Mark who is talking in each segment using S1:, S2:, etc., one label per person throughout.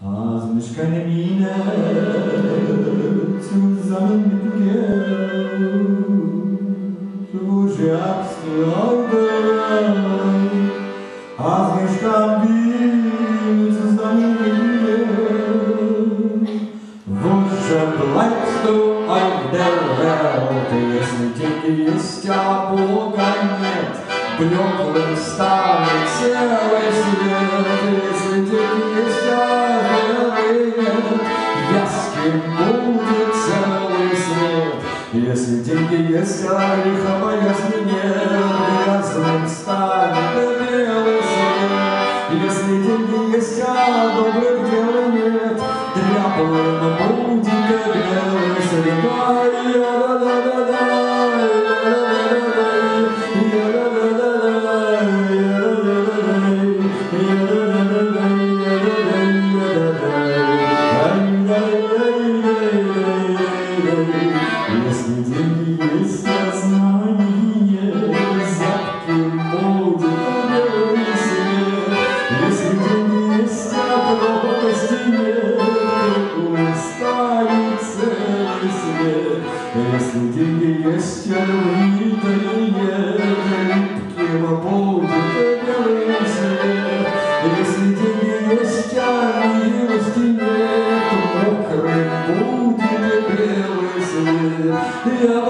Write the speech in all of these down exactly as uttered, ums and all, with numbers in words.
S1: Als mich keine Miene zusammen mit dem Geld, wo schaffst du heute rein? Als mich kein Bier zusammen mit dem Geld, wo bleibst du auf der Welt? Если деньги есть, а Бога нет, блеклым станет целый свет. Если деньги есть, а веры нет, ясным будет целый свет. Если деньги есть, а греха боязни нет, грязным станет белый свет. Если деньги есть, а добрых дел нет, дряблым будет белый свет. Если деньги есть, а знание, запким будет белый свет. Если деньги есть, а пропасти нет, кругом станет целый свет. Если деньги есть, а любви нет, липким будет белый свет. Если деньги есть, а милости нет, мокрым будет белый свет. Я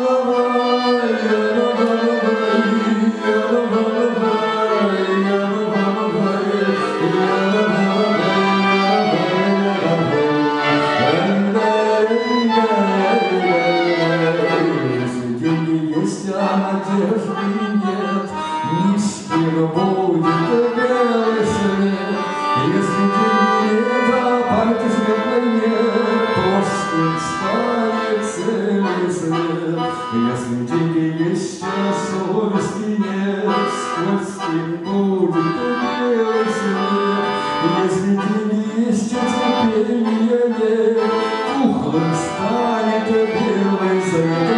S1: Если деньги есть, а надежды нет, низким будет белый свет. Если деньги нет, а памяти светлой нет, плоским станет целый свет. Если деньги есть, а совести нет, скользким будет белый свет. Если деньги есть, а терпения нет, тухлым станет белый свет.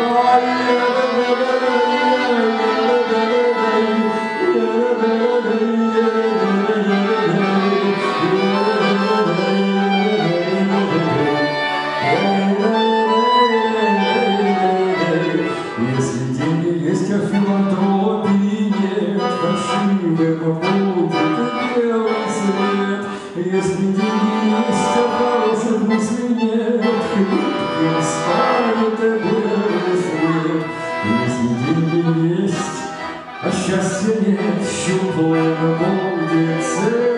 S1: Если деньги есть, а филантропии нет, фальшивым будет белый свет. Если деньги есть, а хороших мыслей нет, хлипким станет белый свет. Если деньги есть, а счастья нет, щуплым будет свет.